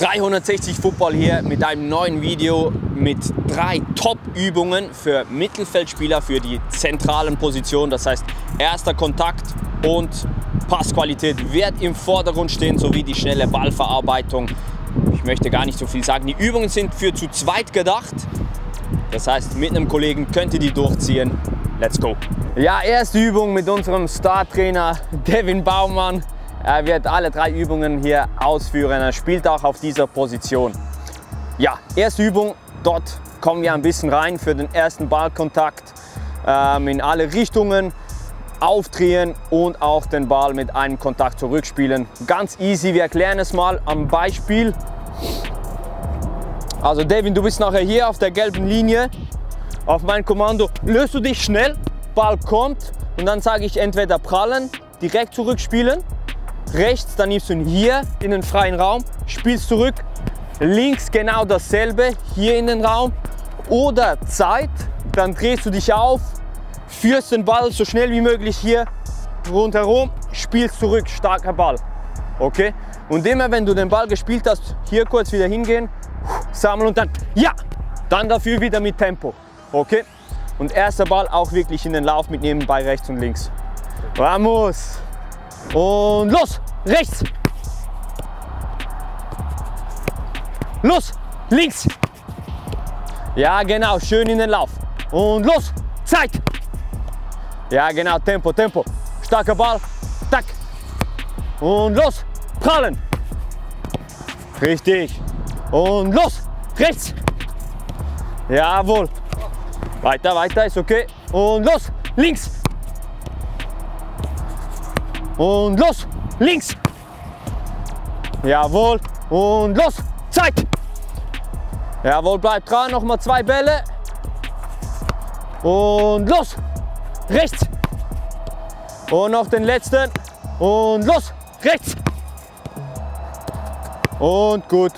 360 Football hier mit einem neuen Video mit 3 Top-Übungen für Mittelfeldspieler für die zentralen Positionen. Das heißt, erster Kontakt und Passqualität wird im Vordergrund stehen, sowie die schnelle Ballverarbeitung. Ich möchte gar nicht so viel sagen. Die Übungen sind für zu zweit gedacht. Das heißt, mit einem Kollegen könnt ihr die durchziehen. Let's go! Ja, erste Übung mit unserem Startrainer Devin Baumann. Er wird alle 3 Übungen hier ausführen. Er spielt auch auf dieser Position. Ja, erste Übung. Dort kommen wir ein bisschen rein für den ersten Ballkontakt. In alle Richtungen aufdrehen und auch den Ball mit einem Kontakt zurückspielen. Ganz easy. Wir erklären es mal am Beispiel. Also Devin, du bist nachher hier auf der gelben Linie. Auf mein Kommando löst du dich schnell. Ball kommt und dann sage ich entweder prallen, direkt zurückspielen. Rechts, dann nimmst du ihn hier in den freien Raum, spielst zurück. Links genau dasselbe, hier in den Raum. Oder Zeit, dann drehst du dich auf, führst den Ball so schnell wie möglich hier rundherum, spielst zurück, starker Ball. Okay? Und immer wenn du den Ball gespielt hast, hier kurz wieder hingehen, sammeln und dann, ja, dann dafür wieder mit Tempo. Okay? Und erster Ball auch wirklich in den Lauf mitnehmen bei rechts und links. Vamos! Und los, rechts. Los, links. Ja, genau, schön in den Lauf. Und los, Zeit. Ja, genau, Tempo, Tempo. Starker Ball, tack. Und los, prallen. Richtig. Und los, rechts. Jawohl. Weiter, weiter, ist okay. Und los, links. Und los, links. Jawohl. Und los, Zeit. Jawohl, bleibt dran, nochmal 2 Bälle. Und los, rechts. Und noch den letzten. Und los, rechts. Und gut.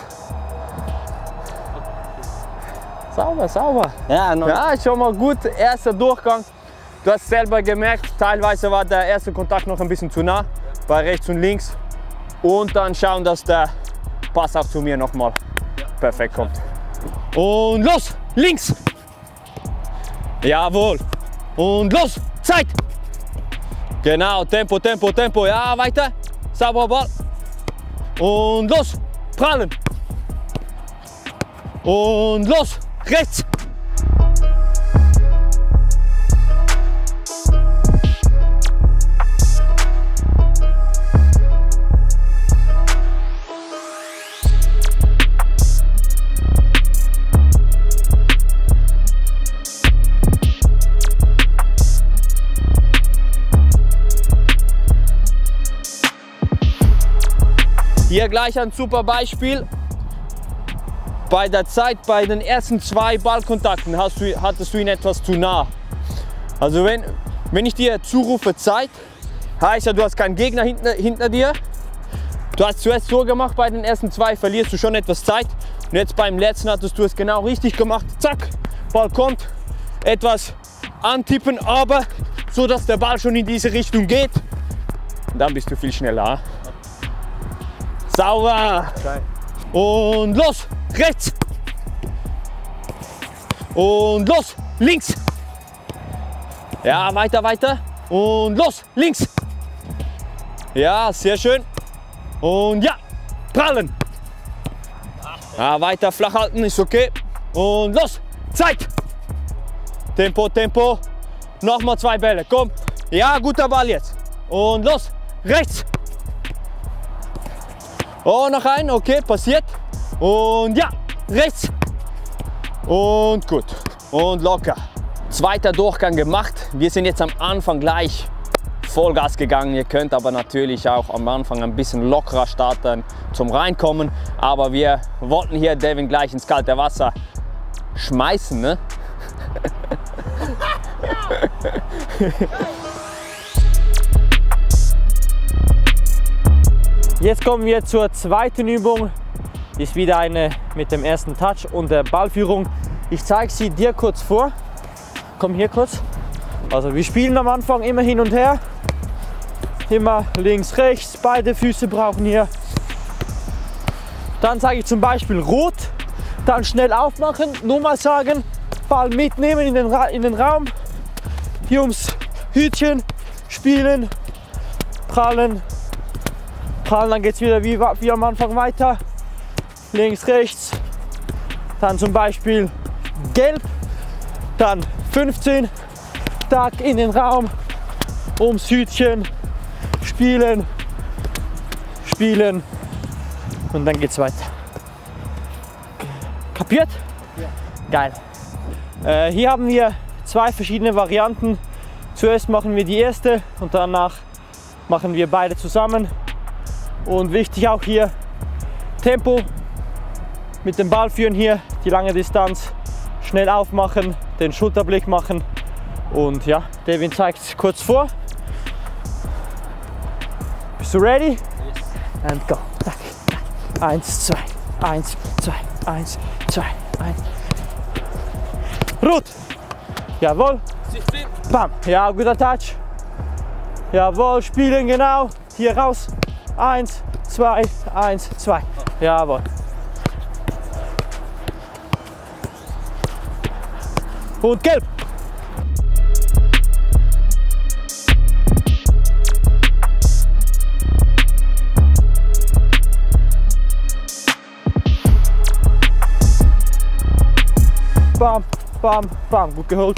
Sauber, sauber. Ja, ist schon mal gut. Erster Durchgang. Du hast selber gemerkt, teilweise war der erste Kontakt noch ein bisschen zu nah, bei rechts und links. Und dann schauen, dass der Pass auch zu mir nochmal perfekt kommt. Und los, links. Jawohl. Und los, Zeit. Genau, Tempo, Tempo, Tempo. Ja, weiter. Sauberer Ball. Und los, prallen. Und los, rechts. Hier gleich ein super Beispiel. Bei der Zeit, bei den ersten 2 Ballkontakten hattest du ihn etwas zu nah. Also wenn ich dir zurufe Zeit, heißt ja, du hast keinen Gegner hinter dir. Du hast zuerst so gemacht, bei den ersten 2 verlierst du schon etwas Zeit. Und jetzt beim letzten hattest du es genau richtig gemacht. Zack, Ball kommt, etwas antippen, aber so, dass der Ball schon in diese Richtung geht. Und dann bist du viel schneller. Sauber. Und los, rechts. Und los, links. Ja, weiter, weiter. Und los, links. Ja, sehr schön. Und ja, prallen. Ja, weiter flach halten, ist okay. Und los, Zeit. Tempo, Tempo. Nochmal 2 Bälle, komm. Ja, guter Ball jetzt. Und los, rechts. Oh, noch ein, okay, passiert. Und ja, rechts. Und gut. Und locker. Zweiter Durchgang gemacht. Wir sind jetzt am Anfang gleich Vollgas gegangen. Ihr könnt aber natürlich auch am Anfang ein bisschen lockerer starten zum Reinkommen. Aber wir wollten hier Devin gleich ins kalte Wasser schmeißen, ne? Jetzt kommen wir zur zweiten Übung. Ist wieder eine mit dem ersten Touch und der Ballführung. Ich zeige sie dir kurz vor. Komm hier kurz. Also wir spielen am Anfang immer hin und her. Immer links, rechts. Beide Füße brauchen hier Dann sage ich zum Beispiel rot, dann schnell aufmachen, nochmal sagen, Ball mitnehmen in den Raum, hier ums Hütchen spielen, prallen, dann geht es wieder wie am Anfang weiter, links, rechts, dann zum Beispiel gelb, dann 15, Tag in den Raum, ums Hütchen, spielen, und dann geht's weiter. Kapiert? Ja. Geil. Hier haben wir zwei verschiedene Varianten. Zuerst machen wir die erste und danach machen wir beide zusammen. Und wichtig auch hier, Tempo mit dem Ball führen hier, die lange Distanz, schnell aufmachen, den Schulterblick machen. Und ja, Devin zeigt es kurz vor. Bist du ready? Yes. And go. 1, 2, 1, 2, 1, 2, 1. Rot. Jawohl. 16. Bam. Ja, guter Touch. Jawohl, spielen genau. Hier raus. 1, 2, 1, 2. Jawohl. Und gelb. Bam, bam, bam, gut geholt.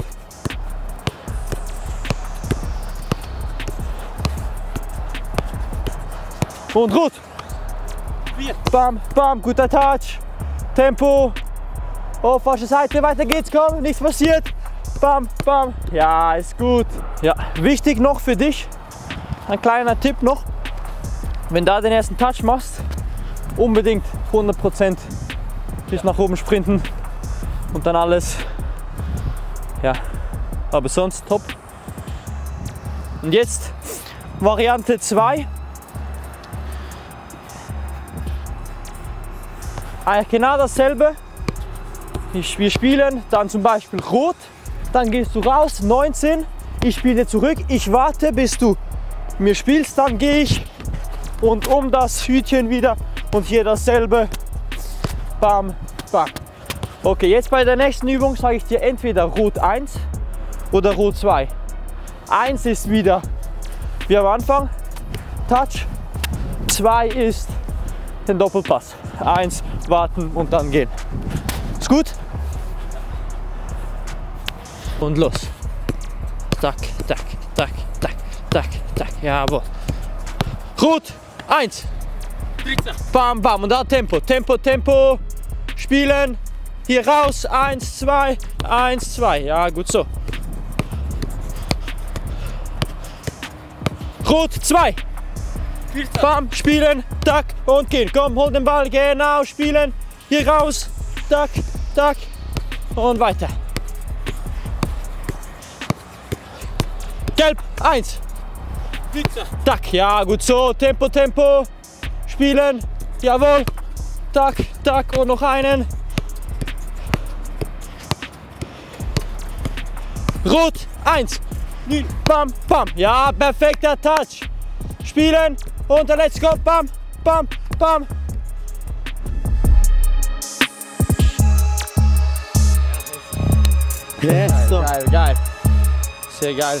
Und rot. 4. Bam, bam, guter Touch. Tempo. Oh, falsche Seite, weiter geht's, komm, nichts passiert. Bam, bam. Ja, ist gut. Ja, wichtig noch für dich, ein kleiner Tipp noch. Wenn du da den ersten Touch machst, unbedingt 100% bis nach oben sprinten. Und dann alles, ja, aber sonst top. Und jetzt Variante 2. Genau dasselbe. Wir spielen dann zum Beispiel rot, dann gehst du raus, 19, ich spiele zurück, ich warte bis du mir spielst, dann gehe ich und um das Hütchen wieder und hier dasselbe. Bam, bam. Okay, jetzt bei der nächsten Übung sage ich dir entweder Rot 1 oder Rot 2. 1 ist wieder wie am Anfang, Touch. 2 ist den Doppelpass. 1, warten und dann gehen. Ist gut? Und los. Tack, tack, tack, tack, tack, tack. Jawohl. Rot 1. Bam, bam. Und da Tempo, Tempo, Tempo. Spielen. Hier raus, 1, 2, 1, 2. Ja, gut so. Rot 2. Bam, spielen, tack und gehen. Komm, hol den Ball, genau, spielen. Hier raus, tack, tack und weiter. Gelb, 1. Tack, ja, gut so. Tempo, Tempo. Spielen, jawohl. Tack, tack und noch einen. Rot 1. Bam, bam. Ja, perfekter Touch. Spielen und dann let's go. Bam, bam, bam. Geil, geil, geil. Sehr geil.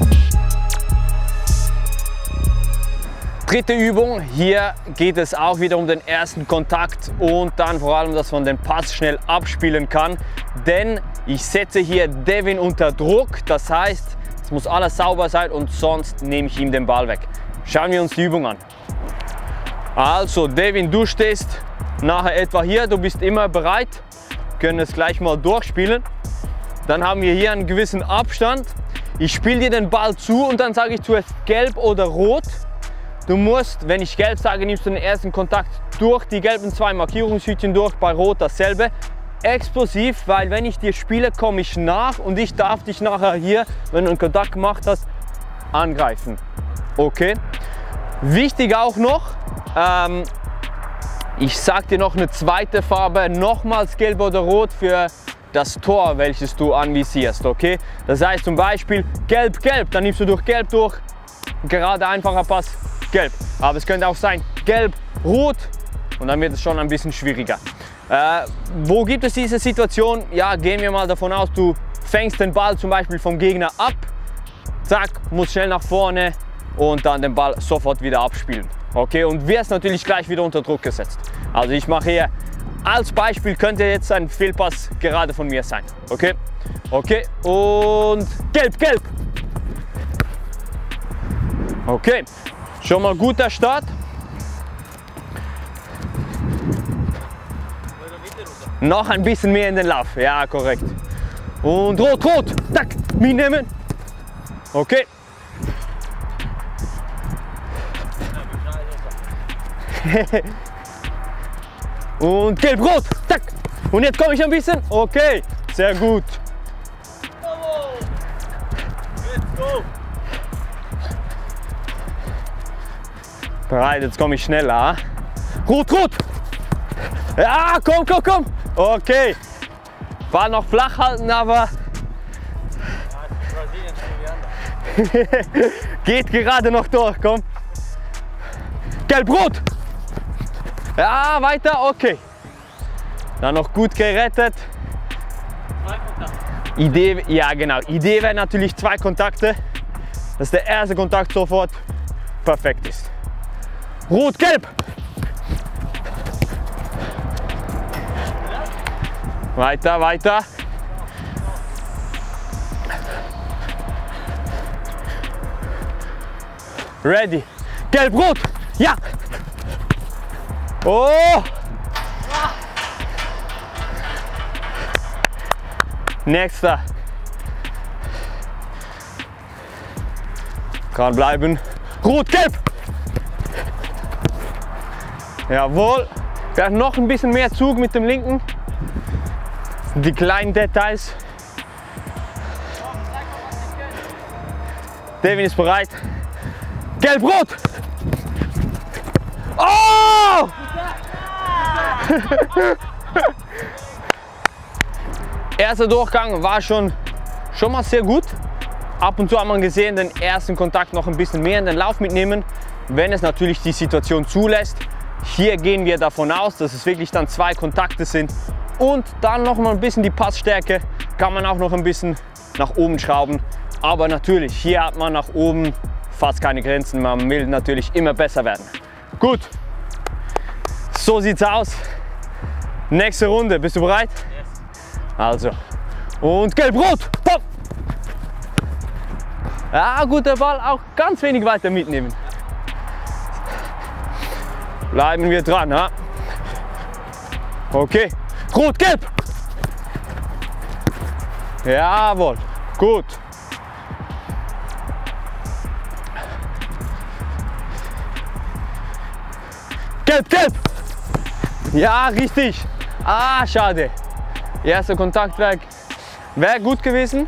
Dritte Übung, hier geht es auch wieder um den ersten Kontakt und dann vor allem, dass man den Pass schnell abspielen kann. Denn ich setze hier Devin unter Druck, das heißt, es muss alles sauber sein und sonst nehme ich ihm den Ball weg. Schauen wir uns die Übung an. Also Devin, du stehst nachher etwa hier, du bist immer bereit, wir können es gleich mal durchspielen. Dann haben wir hier einen gewissen Abstand. Ich spiele dir den Ball zu und dann sage ich zuerst gelb oder rot. Du musst, wenn ich gelb sage, nimmst du den ersten Kontakt durch die gelben 2 Markierungshütchen durch, bei rot dasselbe. Explosiv, weil wenn ich dir spiele, komme ich nach und ich darf dich nachher hier, wenn du einen Kontakt gemacht hast, angreifen. Okay? Wichtig auch noch, ich sage dir noch eine zweite Farbe, nochmals gelb oder rot für das Tor, welches du anvisierst. Okay? Das heißt zum Beispiel gelb, gelb, dann nimmst du durch gelb durch, gerade einfacher Pass. Gelb, aber es könnte auch sein gelb, rot, und dann wird es schon ein bisschen schwieriger. Wo gibt es diese Situation? Ja, gehen wir mal davon aus, du fängst den Ball zum Beispiel vom Gegner ab, zack, musst schnell nach vorne und dann den Ball sofort wieder abspielen. Okay, und wirst natürlich gleich wieder unter Druck gesetzt. Also ich mache hier als Beispiel, könnte jetzt ein Fehlpass gerade von mir sein. Okay, okay, und gelb, gelb. Okay, schon mal guter Start. Noch ein bisschen mehr in den Lauf, ja, korrekt. Und rot, rot, zack, mitnehmen. Okay. Und gelb, rot, zack. Und jetzt komme ich ein bisschen. Okay, sehr gut. Bereit, jetzt komme ich schneller. Rot, rot. Ja, komm, komm, komm. Okay. Ball noch flach halten, aber geht gerade noch durch, komm. Gelb-Rot. Ja, weiter, okay. Dann noch gut gerettet. Idee, ja genau, Idee wäre natürlich 2 Kontakte, dass der erste Kontakt sofort perfekt ist. Rot-Gelb. Weiter, weiter. Ready. Gelb-Rot. Ja. Oh. Nächster. Kann bleiben. Rot-Gelb. Jawohl. Vielleicht noch ein bisschen mehr Zug mit dem linken. Die kleinen Details. Devin ist bereit. Gelb-Rot. Oh! Erster Durchgang war schon mal sehr gut. Ab und zu hat man gesehen, den ersten Kontakt noch ein bisschen mehr in den Lauf mitnehmen, wenn es natürlich die Situation zulässt. Hier gehen wir davon aus, dass es wirklich dann 2 Kontakte sind. Und dann noch mal ein bisschen die Passstärke kann man auch noch ein bisschen nach oben schrauben. Aber natürlich, hier hat man nach oben fast keine Grenzen. Man will natürlich immer besser werden. Gut, so sieht's aus. Nächste Runde, bist du bereit? Yes. Also, und gelb-rot. Pop. Ja, guter Ball, auch ganz wenig weiter mitnehmen. Bleiben wir dran. Ha? Okay. Rot-Gelb! Jawohl, gut. Gelb-Gelb! Ja, richtig. Ah, schade. Erster Kontakt wäre gut gewesen.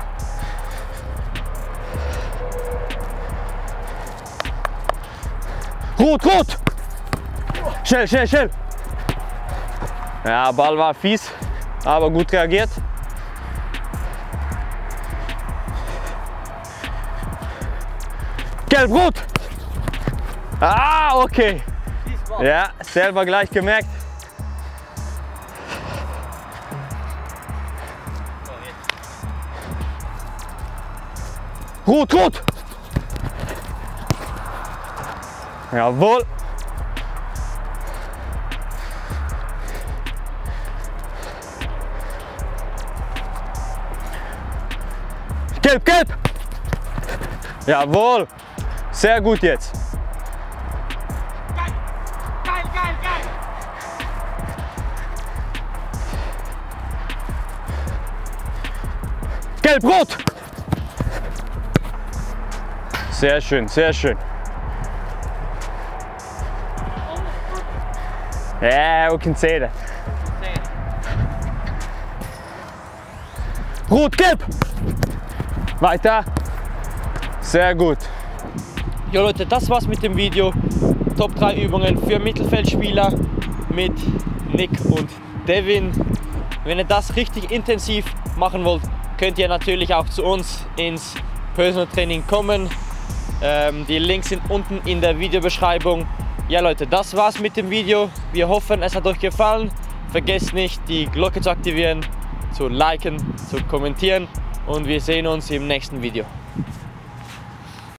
Rot, rot! Schnell, schnell, schnell! Ja, Ball war fies, aber gut reagiert. Gelb-Rot! Ah, okay. Ja, selber gleich gemerkt. Rot, rot! Jawohl! Gelb, gelb! Jawohl! Sehr gut jetzt! Geil, geil, geil, geil! Gelb, rot! Sehr schön, sehr schön. Yeah, we can say that. Rot, gelb! Weiter. Sehr gut. Ja Leute, das war's mit dem Video. Top 3 Übungen für Mittelfeldspieler mit Nick und Devin. Wenn ihr das richtig intensiv machen wollt, könnt ihr natürlich auch zu uns ins Personal Training kommen. Die Links sind unten in der Videobeschreibung. Ja Leute, das war's mit dem Video. Wir hoffen, es hat euch gefallen. Vergesst nicht, die Glocke zu aktivieren, zu liken, zu kommentieren und wir sehen uns im nächsten Video.